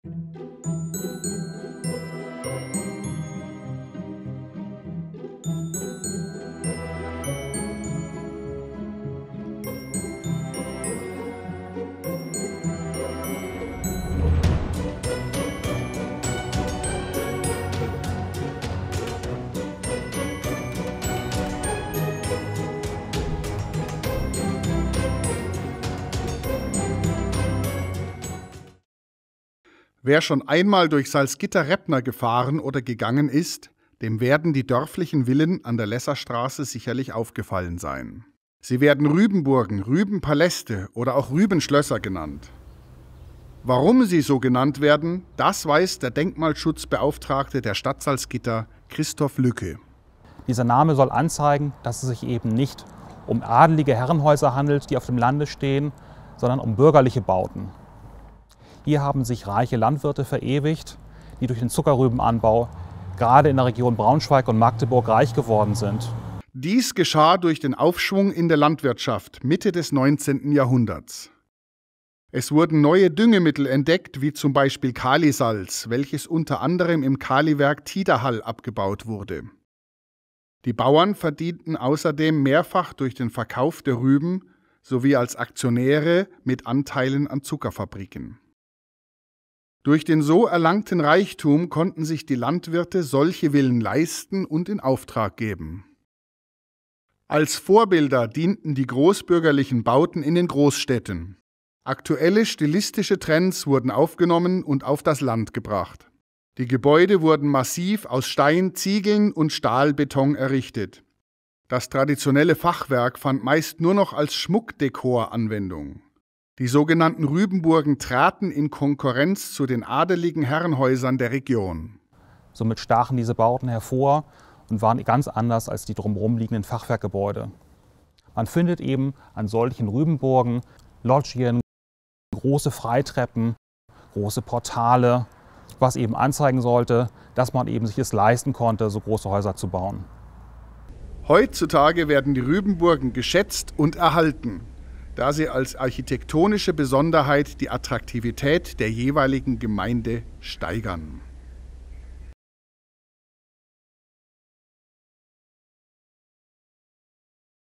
Wer schon einmal durch Salzgitter-Reppner gefahren oder gegangen ist, dem werden die dörflichen Villen an der Lässerstraße sicherlich aufgefallen sein. Sie werden Rübenburgen, Rübenpaläste oder auch Rübenschlösser genannt. Warum sie so genannt werden, das weiß der Denkmalschutzbeauftragte der Stadt Salzgitter, Christoph Lücke. Dieser Name soll anzeigen, dass es sich eben nicht um adelige Herrenhäuser handelt, die auf dem Lande stehen, sondern um bürgerliche Bauten. Hier haben sich reiche Landwirte verewigt, die durch den Zuckerrübenanbau gerade in der Region Braunschweig und Magdeburg reich geworden sind. Dies geschah durch den Aufschwung in der Landwirtschaft Mitte des 19. Jahrhunderts. Es wurden neue Düngemittel entdeckt, wie zum Beispiel Kalisalz, welches unter anderem im Kaliwerk Tiderhall abgebaut wurde. Die Bauern verdienten außerdem mehrfach durch den Verkauf der Rüben sowie als Aktionäre mit Anteilen an Zuckerfabriken. Durch den so erlangten Reichtum konnten sich die Landwirte solche Villen leisten und in Auftrag geben. Als Vorbilder dienten die großbürgerlichen Bauten in den Großstädten. Aktuelle stilistische Trends wurden aufgenommen und auf das Land gebracht. Die Gebäude wurden massiv aus Stein, Ziegeln und Stahlbeton errichtet. Das traditionelle Fachwerk fand meist nur noch als Schmuckdekor Anwendung. Die sogenannten Rübenburgen traten in Konkurrenz zu den adeligen Herrenhäusern der Region. Somit stachen diese Bauten hervor und waren ganz anders als die drumherum liegenden Fachwerkgebäude. Man findet eben an solchen Rübenburgen Loggien, große Freitreppen, große Portale, was eben anzeigen sollte, dass man eben sich es leisten konnte, so große Häuser zu bauen. Heutzutage werden die Rübenburgen geschätzt und erhalten, da sie als architektonische Besonderheit die Attraktivität der jeweiligen Gemeinde steigern.